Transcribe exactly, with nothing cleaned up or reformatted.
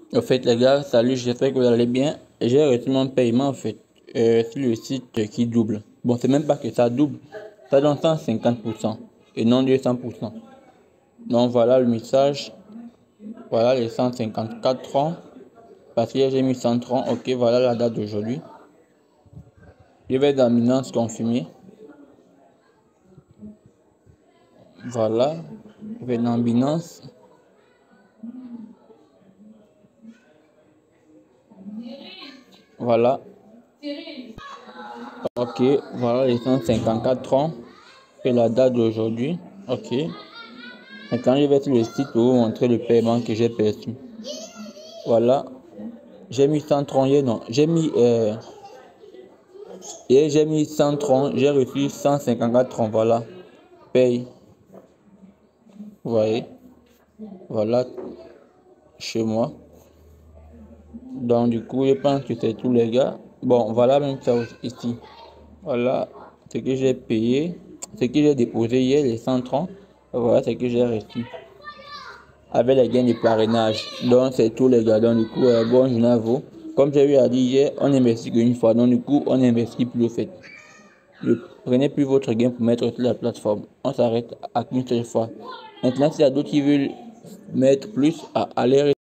Au fait les gars, salut, j'espère que vous allez bien. J'ai reçu mon paiement en fait euh, sur le site qui double. Bon, c'est même pas que ça double, ça donne cent cinquante pour cent et non deux cents pour cent. Donc voilà le message, voilà les cent cinquante-quatre francs, parce que j'ai mis cent trente, ok, voilà la date d'aujourd'hui. Je vais dans Binance confirmer. Voilà, je vais dans Binance. Voilà. Ok, voilà les cent cinquante-quatre francs et la date d'aujourd'hui. Ok. Maintenant, je vais sur le site pour vous montrer le paiement que j'ai perçu. Voilà. J'ai mis cent trente, non. J'ai mis, euh, et j'ai mis cent trente, j'ai reçu cent cinquante-quatre francs. Voilà. Paye. Vous voyez. Voilà. Chez moi. Donc, du coup, je pense que c'est tout, les gars. Bon, voilà même ça ici. Voilà ce que j'ai payé. Ce que j'ai déposé hier, les cent trente. Voilà ce que j'ai reçu. Avec les gains de parrainage. Donc c'est tout les gars. Donc du coup, euh, bon journée à vous. Comme j'ai eu à dire hier, on investit qu'une fois. Donc du coup, on investit plus au fait. Ne prenez plus votre gain pour mettre sur la plateforme. On s'arrête à qu'une seule fois. Maintenant, s'il y a d'autres qui veulent mettre plus, à aller